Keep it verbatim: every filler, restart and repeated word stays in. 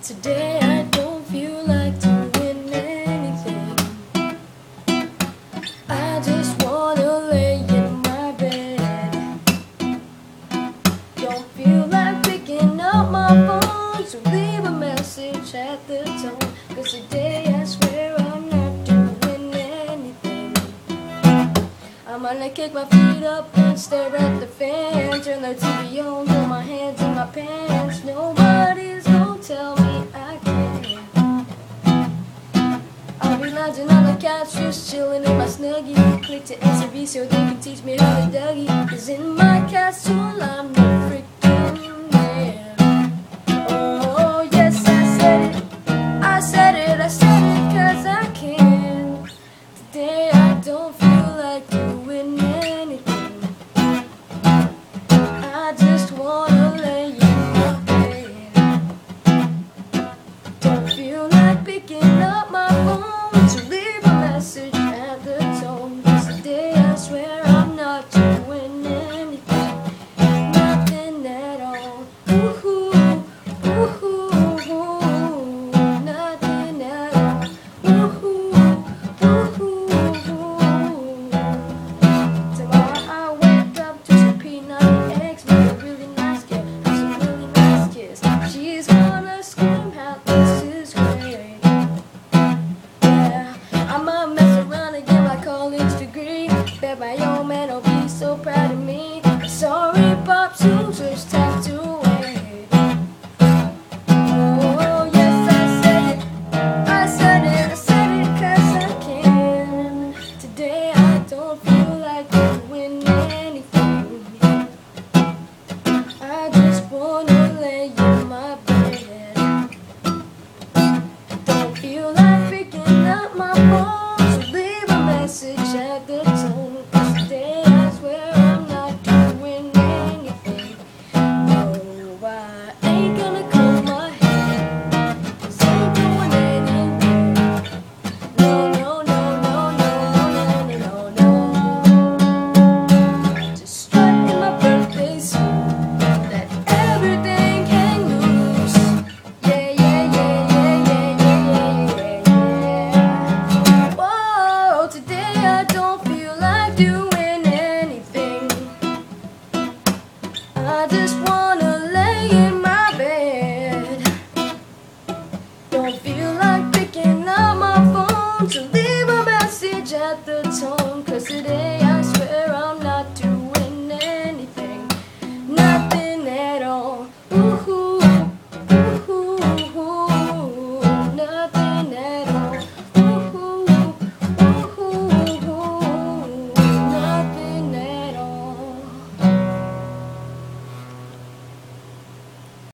Today I don't feel like doing anything. I just wanna lay in my bed. Don't feel like picking up my phone, so leave a message at the tone. Cause today I swear I'm not doing anything. I'm gonna kick my feet up and stare at the fan. Turn the T V on, throw my hands in my pants. Nobody's gonna tell me I can't. I'll be lounging on the couch, just chilling in my snuggie. Click to S R V so they can teach me how to Dougie. Cause in my castle I'm no freak.